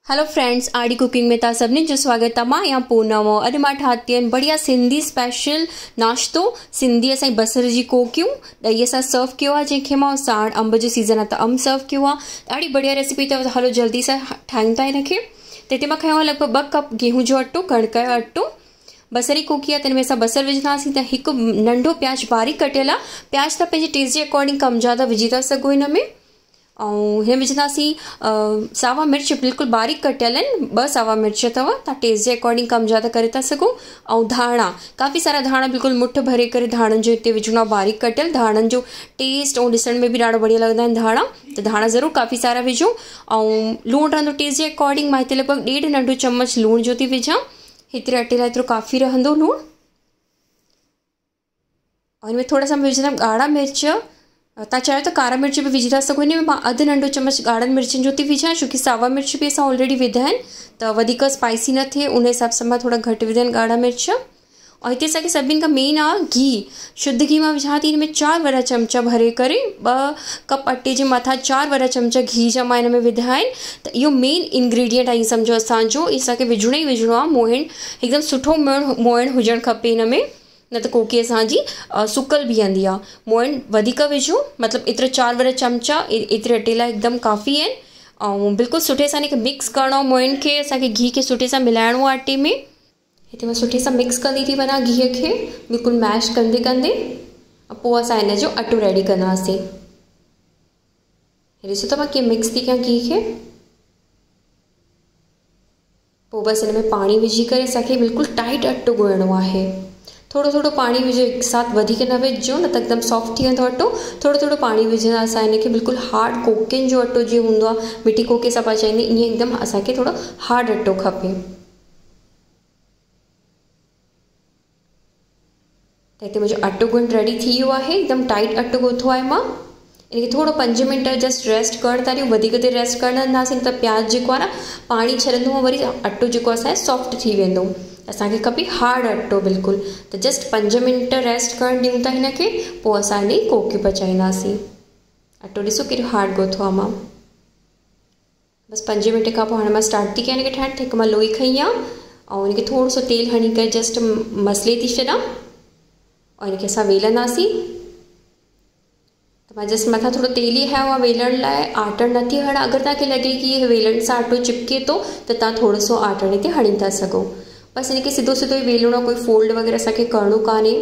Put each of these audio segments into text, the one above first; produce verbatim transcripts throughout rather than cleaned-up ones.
Hello friends, आड़ी cooking में तव्हां सभिनी जो स्वागत आहे। मां या पूनम अॼु मां ठाती आहिनि बढ़िया सिंधी स्पेशल नाश्तो। सिंधी असांजी बसर जी कोकियूं ॾहीअ सां सर्व कयो आहे, जंहिंखे मां साण अंब जो सीज़न आहे त अंब सर्व कयो आहे। ॾाढी बढ़िया रेसिपी अथव, हलो जल्दी सां ठाहियूं था हिनखे। त हिते मां खयो आहे लॻभॻि ॿ कप गेहूं जो अटो, कणिक जो अटो। बसरी कोकी आहे त हिन में असां बसर विझंदासीं। त हिकु नंढो प्याज बारीक कटियल आहे। प्याज त पंहिंजे टेस्ट जे अकॉर्डिंग कम ज़्यादा विझी था सघो हिन में। ऐं हिन विझंदासीं सावा मिर्च बिल्कुलु बारीक कटियल आहिनि, ॿ सावा मिर्च अथव, तव्हां टेस्ट जे अकॉर्डिंग कम ज़्यादा करे था सघो। ऐं धाणा, काफ़ी सारा धाणा बिल्कुलु मुठ भरे करे धाणनि जो हिते विझणो आहे बारीक कटियल। धाणनि जो टेस्ट ऐं ॾिसण में बि ॾाढो बढ़िया लॻंदा आहिनि धाणा, त धाणा ज़रूरु काफ़ी सारा विझो। ऐं लूणु रहंदो टेस्ट जे अकॉर्डिंग, मां हिते लॻभॻि ॾेढ नंढो चम्मच लूण जो थी विझां। हेतिरे अटे लाइ एतिरो काफ़ी रहंदो लूणु। और हिन में थोरा सा विझंदमि ॻाढ़ा मिर्च, तव्हां चाहियो त कारा मिर्च बि विझी था सघो। हिन में मां अधु नंढो चम्मच ॻाढ़नि मिर्चनि जो थी विझां, छोकी सावा मिर्च बि असां ऑलरेडी विधा आहिनि त वधीक स्पाइसी न थिए, उन हिसाब सां मां थोरा घटि विधा आहिनि ॻाढ़ा मिर्च। और हिते असांखे सभिनि खां मेन आहे घी। शुद्ध घी मां विझां थी हिन में चार वॾा चमचा भरे करे, ॿ कप अटे जे मथां चार वॾा चमचा घी जा मां हिन में विधा आहिनि। त इहो मेन इंग्रेडिएंट आहे, सम्झो असांजो, असांखे विझणो ई विझणो आहे। मोइण हिकदमि सुठो मोइण मोइण हुजणु खपे हिन में, न त कोकी असांजी सुकल बीहंदी आहे। मोइण वधीक विझो, मतिलबु एतिरा चार वॾा चमचा एतिरे अटे लाइ हिकदमि काफ़ी आहिनि। ऐं बिल्कुलु सुठे सां हिनखे मिक्स करिणो आहे। मोइण खे असांखे घी खे सुठे सां मिलाइणो आहे अटे में। हिते मां सुठे सां मिक्स कंदी थी वञा घीअ खे, बिल्कुलु मैश कंदे कंदे। पोइ असां हिन जो अटो रेडी कंदासीं। ॾिसो त मां कीअं मिक्स थी कयां घी खे। पोइ बसि हिन में पाणी विझी करे असांखे बिल्कुलु टाइट अटो ॻोहिणो आहे। थोरो थोरो पाणी विझो, हिकु साथ वधीक न विझो, न त हिकदमि सॉफ्ट थी वेंदो अटो। थोरो थोरो पाणी विझंदा असां हिनखे बिल्कुलु हार्ड कोकियुनि जो अटो जीअं हूंदो आहे, मिठी कोकी सभु पचाईंदी, ईअं हिकदमि असांखे थोरो हार्ड अटो खपे। त हिते मुंहिंजो अटो ॻोहिण रेडी थी वियो आहे, हिकदमि टाइट अटो ॻोथो आहे मां। इनखे थोरो पंज मिंट जस्ट रेस्ट करणु था ॾियूं, वधीक देरि रेस्ट करणु न ॾींदासीं, न त प्याज जेको आहे न पाणी छॾंदो आहे, वरी अटो जेको असांजो सॉफ्ट थी वेंदो। असांखे खपे हार्ड अटो बिल्कुलु। त जस्ट पंज मिंट रेस्ट करणु ॾियूं था हिनखे, पोइ असां हिन जी कोकियूं पचाईंदासीं। अटो ॾिसो केॾो हार्ड ॻोथो आहे मां। बसि पंज मिंट खां पोइ हाणे मां स्टार्ट थी कयां हिनखे ठाहिणु। हिकु मां लोई खई आहे ऐं हिनखे थोरो सो तेल हणी करे जस्ट मसले थी छॾां। और हिनखे असां वेलंदासीं। त मां जस्ट मथां थोरो तेल ई हयो आहे वेलण लाइ, आटण नथी हणा। अगरि तव्हांखे लॻे कि वेलण सां अटो चिपके थो त तव्हां थोरो सो आटण हिते हणी था सघो। बसि हिनखे सिधो सिधो ई वेलणो आहे, कोई फोल्ड वग़ैरह असांखे करिणो कान्हे।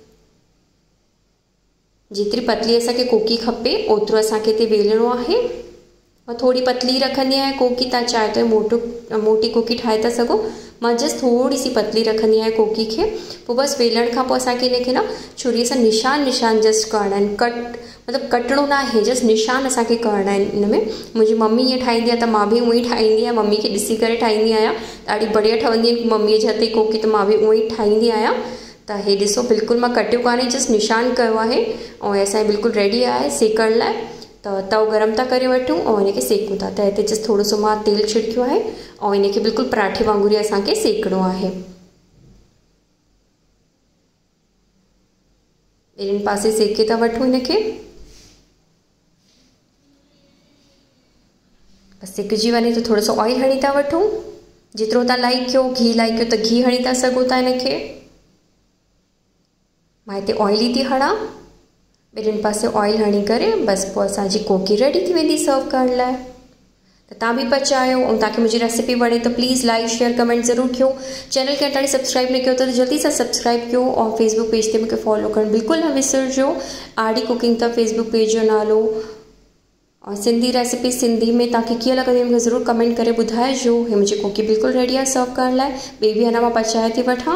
जेतिरी पतली असांखे कोकी खपे ओतिरो असांखे हिते वेलणो आहे। मां थोरी पतली रखंदी आहियां कोकी, तव्हां चाहियो त मोटो मोटी कोकी ठाहे था सघो। मां जस्ट थोरी सी पतली रखंदी आहियां कोकी खे। पोइ बसि वेलण खां पोइ असांखे हिनखे न छुरीअ सां निशान निशान जस्ट करणा आहिनि। कट मतिलबु कटणो न आहे, जस्ट निशान असांखे करणा आहिनि हिन में। मुंहिंजी मम्मी ईअं ठाहींदी आहे त मां बि उअं ई ठाहींदी आहियां, मम्मी खे ॾिसी करे ठाहींदी आहियां। ॾाढी बढ़िया ठहंदी आहिनि मम्मीअ जे हथ जी कोकी, त मां बि उअं ई ठाहींदी आहियां। त हे ॾिसो बिल्कुलु मां कटियो कान्हे, जस्ट निशान कयो आहे। ऐं असांजे बिल्कुलु रेडी आहे सेकण लाइ। त तओ गरम था करे वठूं ऐं हिनखे सेकूं था। त हिते जस्ट थोरो सो मां तेल छिड़कियो आहे ऐं हिनखे बिल्कुलु पराठे वांगुरु ई असांखे सेकणो आहे। ॿिन्हिनि पासे सेके था वठूं हिनखे। बसि सिकजी वञे त थोरो सो ऑइल हणी था वठूं। जेतिरो तव्हां लाइक कयो, घी लाइक कयो त घी हणी था सघो था हिनखे। मां हिते ऑइल ई थी हणां। ॿिन्हिनि पासे ऑइल हणी करे बसि पोइ असांजी कोकी रेडी थी वेंदी सर्व करण लाइ। त तव्हां बि पचायो ऐं तव्हांखे मुंहिंजी रेसिपी वणे त प्लीज़ लाइक शेयर कमेंट ज़रूरु कयो। चैनल खे हाणे सब्सक्राइब न कयो त जल्दी सां सब्सक्राइब कयो। और फेसबुक पेज ते मूंखे फॉलो करणु बिल्कुलु न विसरजो। आड़ी कुकिंग त फेसबुक पेज जो नालो। और सिंधी रेसिपी सिंधी में तव्हांखे कीअं लॻंदी मूंखे ज़रूरु कमेंट करे ॿुधाइजो। हे मुंहिंजी कोकी बिल्कुलु रेडी आहे सर्व करण लाइ। ॿिए बि अञा मां पचाए थी वठां।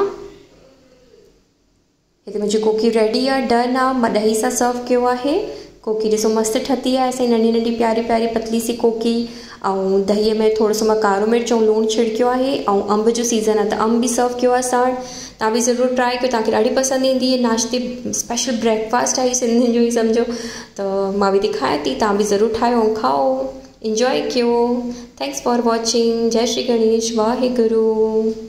हिते मुंहिंजी कोकी रेडी आहे, डन आहे। मां ॾही सां सर्व कयो आहे। कोकी ॾिसो मस्तु ठही आहे असांजी नंढी नंढी प्यारी प्यारी पतली सी कोकी। ऐं दहीअ में थोरो सो मां कारो मिर्च ऐं लूणु छिड़कियो आहे। ऐं अंब जो सीज़न आहे त अंब बि सर्व कयो आहे साण। तव्हां बि ज़रूरु ट्राए कयो, तव्हांखे ॾाढी पसंदि ईंदी। नाश्ते स्पेशल ब्रेकफास्ट आहे सिंधियुनि जो ई सम्झो। त मां बि ॾेखारियां थी, तव्हां बि ज़रूरु ठाहियो ऐं खाओ, इंजॉय कयो। Thanks for watching. जय श्री गणेश, वाहेगुरु।